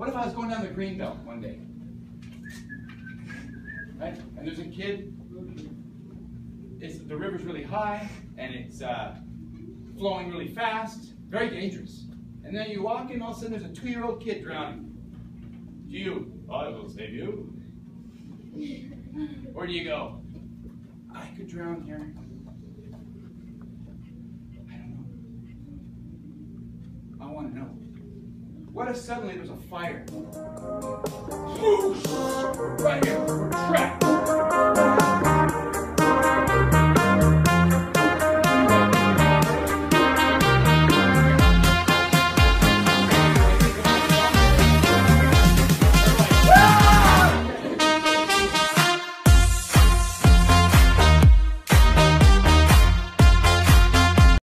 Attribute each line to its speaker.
Speaker 1: What if I was going down the Greenbelt one day? Right? And there's a kid, the river's really high, and it's flowing really fast, very dangerous. And then you walk in, all of a sudden there's a 2-year-old kid drowning. Do you, I will save you? Or do you go, I could drown here? I don't know. I want to know. What if suddenly there's a fire? Whoosh! Right here, we're trapped.